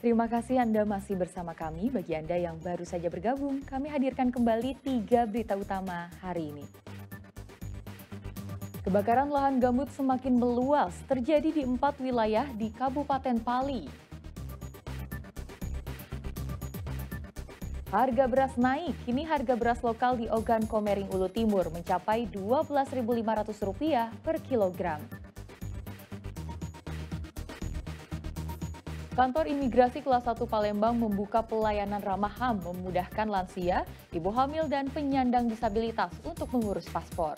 Terima kasih Anda masih bersama kami. Bagi Anda yang baru saja bergabung, kami hadirkan kembali 3 berita utama hari ini. Kebakaran lahan gambut semakin meluas, terjadi di 4 wilayah di Kabupaten Pali. Harga beras naik, kini harga beras lokal di Ogan Komering Ulu Timur mencapai Rp12.500 per kilogram. Kantor Imigrasi Kelas 1 Palembang membuka pelayanan ramah HAM memudahkan lansia, ibu hamil, dan penyandang disabilitas untuk mengurus paspor.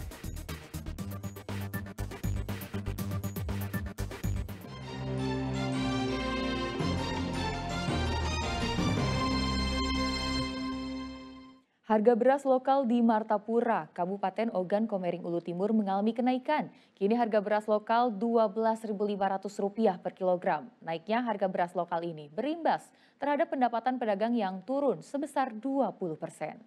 Harga beras lokal di Martapura, Kabupaten Ogan Komering Ulu Timur mengalami kenaikan. Kini harga beras lokal Rp12.500 per kilogram. Naiknya harga beras lokal ini berimbas terhadap pendapatan pedagang yang turun sebesar 20%.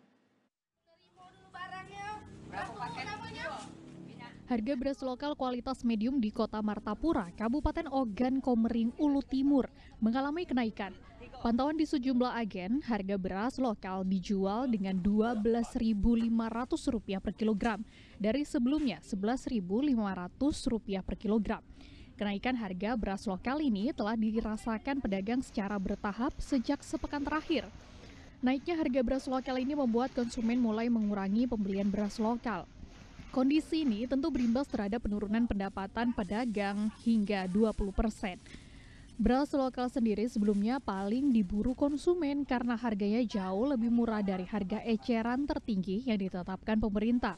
Harga beras lokal kualitas medium di Kota Martapura, Kabupaten Ogan Komering Ulu Timur mengalami kenaikan. Pantauan di sejumlah agen, harga beras lokal dijual dengan Rp12.500 per kilogram dari sebelumnya Rp11.500 per kilogram. Kenaikan harga beras lokal ini telah dirasakan pedagang secara bertahap sejak sepekan terakhir. Naiknya harga beras lokal ini membuat konsumen mulai mengurangi pembelian beras lokal. Kondisi ini tentu berimbas terhadap penurunan pendapatan pedagang hingga 20%. Beras lokal sendiri sebelumnya paling diburu konsumen karena harganya jauh lebih murah dari harga eceran tertinggi yang ditetapkan pemerintah.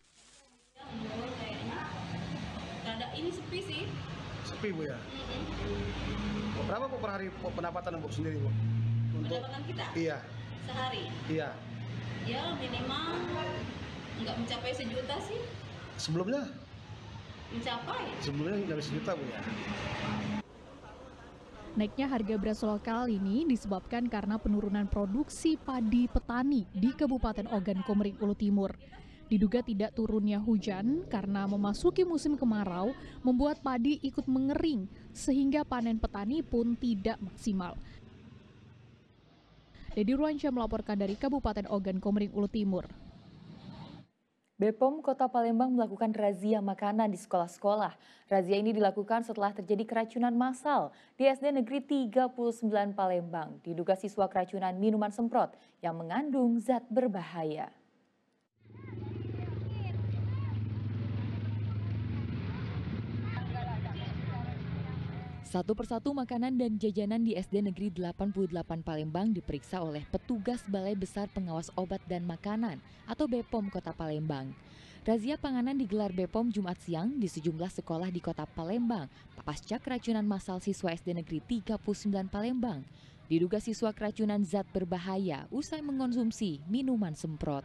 Ini sepi sih. Sepi Bu ya? Berapa Bu per hari pendapatan Bu sendiri Bu? Pendapatan kita? Iya. Sehari? Iya. Ya minimal nggak mencapai 1 juta sih. Sebelumnya? Mencapai? Sebelumnya nggak 1 juta Bu ya? Naiknya harga beras lokal ini disebabkan karena penurunan produksi padi petani di Kabupaten Ogan Komering Ulu Timur. Diduga tidak turunnya hujan karena memasuki musim kemarau membuat padi ikut mengering sehingga panen petani pun tidak maksimal. Dedi Ruansyah melaporkan dari Kabupaten Ogan Komering Ulu Timur. BPOM Kota Palembang melakukan razia makanan di sekolah-sekolah. Razia ini dilakukan setelah terjadi keracunan massal di SD Negeri 39 Palembang. Diduga siswa keracunan minuman semprot yang mengandung zat berbahaya. Satu persatu makanan dan jajanan di SD Negeri 88 Palembang diperiksa oleh petugas Balai Besar Pengawas Obat dan Makanan atau BPOM Kota Palembang. Razia panganan digelar BPOM Jumat siang di sejumlah sekolah di Kota Palembang pasca keracunan massal siswa SD Negeri 39 Palembang. Diduga siswa keracunan zat berbahaya usai mengonsumsi minuman semprot.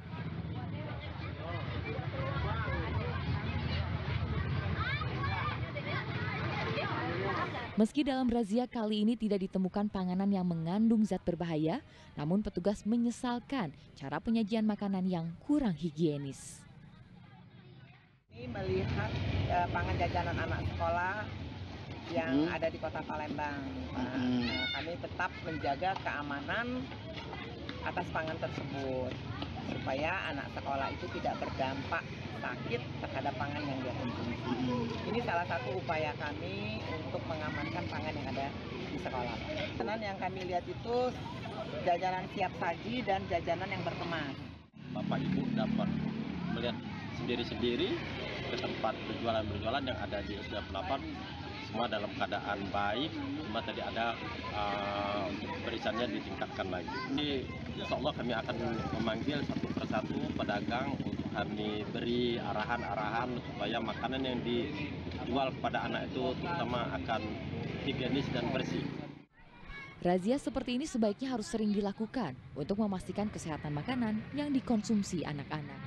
Meski dalam razia kali ini tidak ditemukan panganan yang mengandung zat berbahaya, namun petugas menyesalkan cara penyajian makanan yang kurang higienis. Ini melihat pangan jajanan anak sekolah yang ada di Kota Palembang. Kami tetap menjaga keamanan atas pangan tersebut supaya anak sekolah itu tidak terdampak sakit terhadap pangan yang dia konsumsi. Ini salah satu upaya kami untuk mengamankan pangan yang ada di sekolah. Jajanan yang kami lihat itu jajanan siap saji dan jajanan yang berkemas. Bapak Ibu dapat melihat sendiri-sendiri ke tempat berjualan yang ada di SD88 semua dalam keadaan baik, cuma tadi ada untuk perisannya ditingkatkan lagi. Jadi insya Allah kami akan memanggil satu persatu pedagang untuk kami beri arahan-arahan supaya makanan yang dijual kepada anak itu terutama akan higienis dan bersih. Razia seperti ini sebaiknya harus sering dilakukan untuk memastikan kesehatan makanan yang dikonsumsi anak-anak.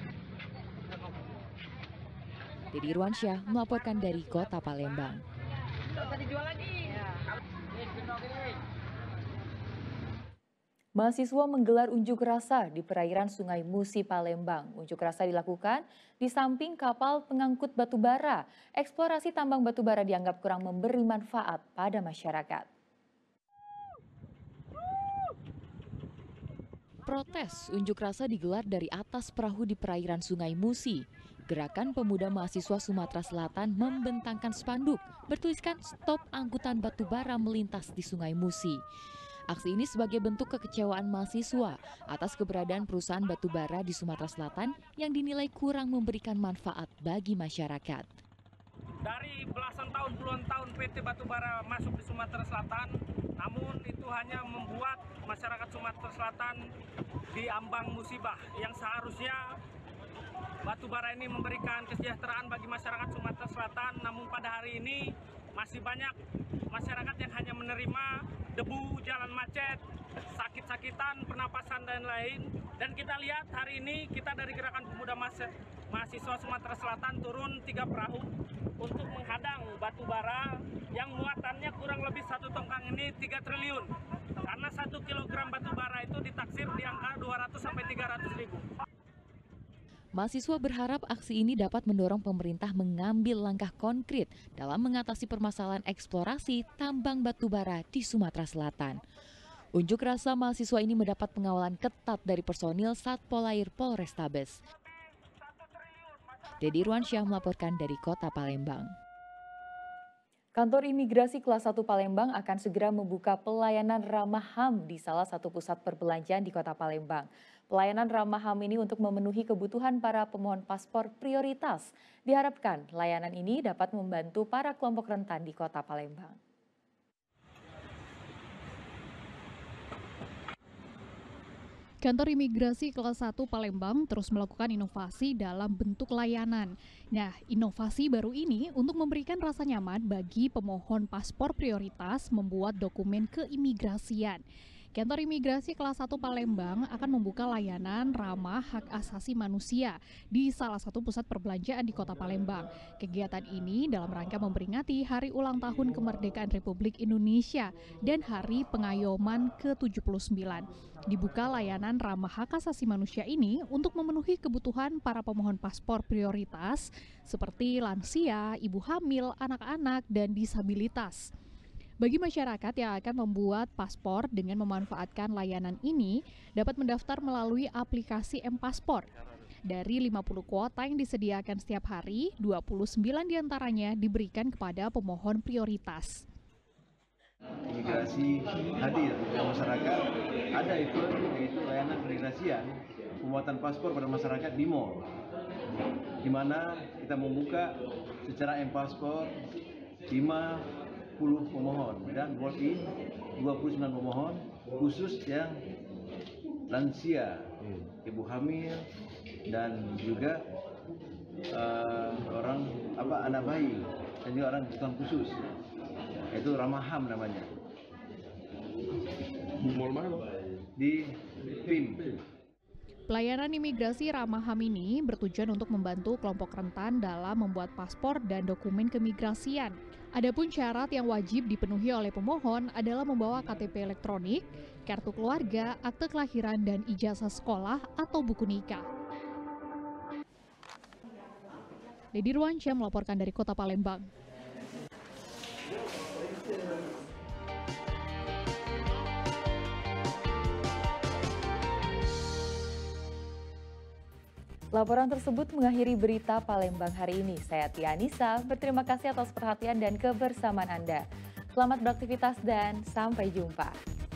Dedi Ruansyah melaporkan dari Kota Palembang. Mahasiswa menggelar unjuk rasa di perairan Sungai Musi, Palembang. Unjuk rasa dilakukan di samping kapal pengangkut batu bara. Eksplorasi tambang batu bara dianggap kurang memberi manfaat pada masyarakat. Protes unjuk rasa digelar dari atas perahu di perairan Sungai Musi. Gerakan Pemuda Mahasiswa Sumatera Selatan membentangkan spanduk bertuliskan "Stop Angkutan Batubara Melintas di Sungai Musi". Aksi ini sebagai bentuk kekecewaan mahasiswa atas keberadaan perusahaan batubara di Sumatera Selatan yang dinilai kurang memberikan manfaat bagi masyarakat. Dari belasan tahun, puluhan tahun PT Batubara masuk di Sumatera Selatan, namun itu hanya membuat masyarakat Sumatera Selatan diambang musibah yang seharusnya batubara ini memberikan kesejahteraan bagi masyarakat Sumatera Selatan, namun pada hari ini masih banyak masyarakat yang hanya menerima debu, jalan macet, sakit-sakitan, pernapasan dan lain. Dan kita lihat hari ini kita dari Gerakan Pemuda Mahasiswa Sumatera Selatan turun 3 perahu untuk menghadang batubara yang muatannya kurang lebih 1 tongkang ini 3 triliun. Karena 1 kilogram batubara itu ditaksir di angka 200 sampai 300 ribu. Mahasiswa berharap aksi ini dapat mendorong pemerintah mengambil langkah konkret dalam mengatasi permasalahan eksplorasi tambang batubara di Sumatera Selatan. Unjuk rasa mahasiswa ini mendapat pengawalan ketat dari personil Satpol Air Polrestabes. Dedi Ruansyah melaporkan dari Kota Palembang. Kantor Imigrasi Kelas 1 Palembang akan segera membuka pelayanan ramah HAM di salah satu pusat perbelanjaan di Kota Palembang. Pelayanan ramah HAM ini untuk memenuhi kebutuhan para pemohon paspor prioritas. Diharapkan layanan ini dapat membantu para kelompok rentan di Kota Palembang. Kantor Imigrasi Kelas 1 Palembang terus melakukan inovasi dalam bentuk layanan. Nah, inovasi baru ini untuk memberikan rasa nyaman bagi pemohon paspor prioritas membuat dokumen keimigrasian. Kantor Imigrasi Kelas 1 Palembang akan membuka layanan ramah hak asasi manusia di salah satu pusat perbelanjaan di Kota Palembang. Kegiatan ini dalam rangka memperingati Hari Ulang Tahun Kemerdekaan Republik Indonesia dan Hari Pengayoman ke-79. Dibuka layanan ramah hak asasi manusia ini untuk memenuhi kebutuhan para pemohon paspor prioritas seperti lansia, ibu hamil, anak-anak, dan disabilitas. Bagi masyarakat yang akan membuat paspor dengan memanfaatkan layanan ini dapat mendaftar melalui aplikasi M-Paspor. Dari 50 kuota yang disediakan setiap hari, 29 diantaranya diberikan kepada pemohon prioritas. Imigrasi hadir ke masyarakat, ada itu yaitu layanan keimigrasian pembuatan paspor pada masyarakat di mall, di mana kita membuka secara M-Paspor 50 pemohon dan walk-in 29 pemohon khusus yang lansia, ibu hamil dan juga anak bayi dan juga orang kebutuhan khusus. Itu ramah HAM namanya. Mall mana? Di PIM. Pelayanan imigrasi ramah HAM ini bertujuan untuk membantu kelompok rentan dalam membuat paspor dan dokumen keimigrasian. Adapun syarat yang wajib dipenuhi oleh pemohon adalah membawa KTP elektronik, kartu keluarga, akte kelahiran, dan ijazah sekolah atau buku nikah. Dedi Ruansyah melaporkan dari Kota Palembang. Laporan tersebut mengakhiri berita Palembang hari ini. Saya Tia Nisa, berterima kasih atas perhatian dan kebersamaan Anda. Selamat beraktivitas dan sampai jumpa.